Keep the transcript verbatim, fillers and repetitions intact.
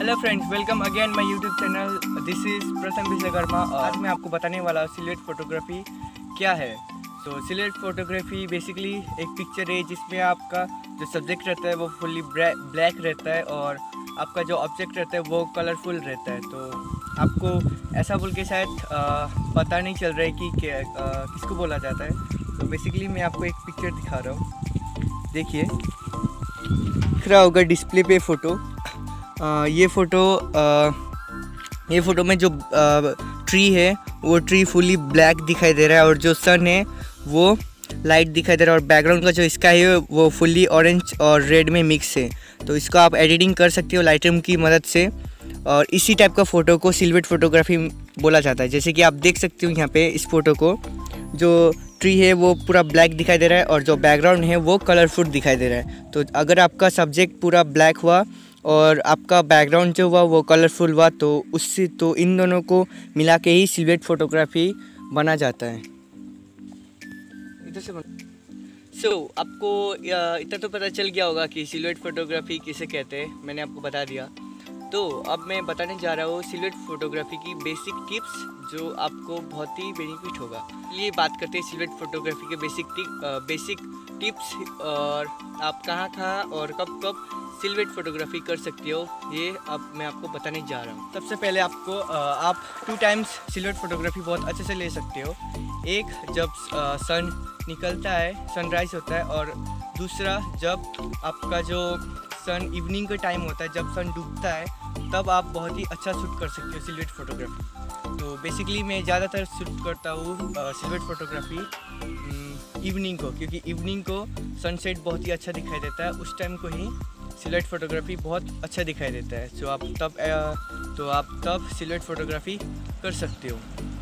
Hello friends, welcome again my YouTube channel. This is Pratham Vishwakarma और आज मैं आपको बताने वाला हूँ सिलुएट फोटोग्राफी क्या है। तो सिलुएट फोटोग्राफी बेसिकली एक पिक्चर है जिसमें आपका जो सब्जेक्ट रहता है वो फुल्ली ब्लैक रहता है और आपका जो ऑब्जेक्ट रहता है वो कलरफुल रहता है। तो आपको ऐसा बोल के शायद पता नहीं चल रहा है कि क्या किसको बोला जाता है। तो बेसिकली मैं आपको एक पिक्चर दिखा रहा हूँ, देखिए दिख रहा होगा डिस्प्ले पे फ़ोटो। आ, ये फ़ोटो ये फ़ोटो में जो आ, ट्री है वो ट्री फुली ब्लैक दिखाई दे रहा है और जो सन है वो लाइट दिखाई दे रहा है और बैकग्राउंड का जो स्काई है वो फुली ऑरेंज और रेड में मिक्स है। तो इसको आप एडिटिंग कर सकते हो लाइटरूम की मदद से और इसी टाइप का फ़ोटो को सिलुएट फोटोग्राफी बोला जाता है। जैसे कि आप देख सकते हो यहाँ पे इस फ़ोटो को, जो ट्री है वो पूरा ब्लैक दिखाई दे रहा है और जो बैकग्राउंड है वो कलरफुल दिखाई दे रहा है। तो अगर आपका सब्जेक्ट पूरा ब्लैक हुआ और आपका बैकग्राउंड जो हुआ वो कलरफुल हुआ तो उससे तो इन दोनों को मिला के ही सिलुएट फोटोग्राफी बना जाता है। इधर से सो so, आपको इतना तो पता चल गया होगा कि सिलुएट फोटोग्राफी किसे कहते हैं, मैंने आपको बता दिया। तो अब मैं बताने जा रहा हूँ सिलुएट फोटोग्राफी की बेसिक टिप्स जो आपको बहुत ही बेनिफिट होगा। ये बात करते हैं सिलुएट फोटोग्राफी के बेसिक टिप बेसिक टिप्स और आप कहाँ कहाँ और कब कब सिलुएट फोटोग्राफी कर सकते हो, ये अब मैं आपको बताने जा रहा हूँ। सबसे पहले आपको आप टू टाइम्स सिलुएट फोटोग्राफी बहुत अच्छे से ले सकते हो। एक जब सन निकलता है, सनराइज होता है, और दूसरा जब आपका जो सन इवनिंग का टाइम होता है, जब सन डूबता है, तब आप बहुत ही अच्छा शूट कर सकते हो सिलुएट फोटोग्राफी। तो बेसिकली मैं ज़्यादातर शूट करता हूँ सिलुएट फोटोग्राफी इवनिंग को, क्योंकि इवनिंग को सनसेट बहुत ही अच्छा दिखाई देता है। उस टाइम को ही सिलुएट फोटोग्राफी बहुत अच्छा दिखाई देता है। सो आप तब तो आप तब सिलुएट फोटोग्राफी कर सकते हो।